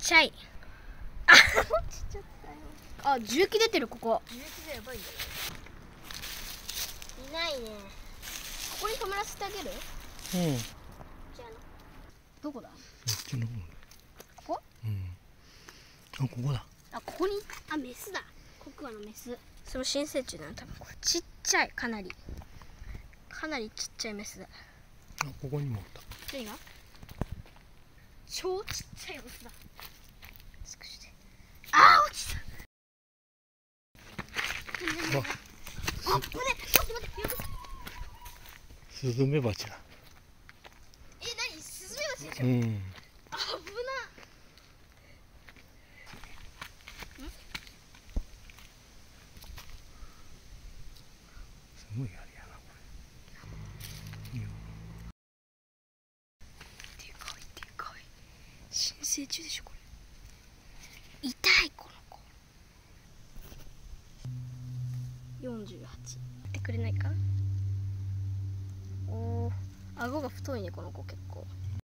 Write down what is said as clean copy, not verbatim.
ちゃい。あ、重機出てる。ここ重機でやばいんだよ。いないね。ここに止まらせてあげる。 うん。 じゃあどこだ。こっちの方。 ここ。 うん。あ、ここだ。 あ、ここに。あ、メスだ。コクワのメス。その新生虫だな、多分これ。ちっちゃい、かなりちっちゃいメスだ。 あ、ここにもあった。 何が。超ちっちゃいオスだ。あー、落ちた。あっぶね。待って。 スズメバチだ。 え、何、スズメバチでしょ。 うん。 危な。 すごいあれやな、これ。 でかい。新生虫でしょ、これ。痛い、この子。48。やってくれないか。おお、顎が太いね、この子結構。